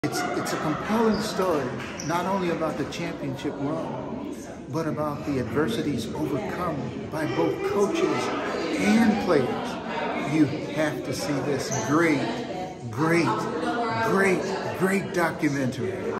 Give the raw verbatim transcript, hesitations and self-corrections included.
It's, it's a compelling story, not only about the championship run, but about the adversities overcome by both coaches and players. You have to see this great, great, great, great documentary.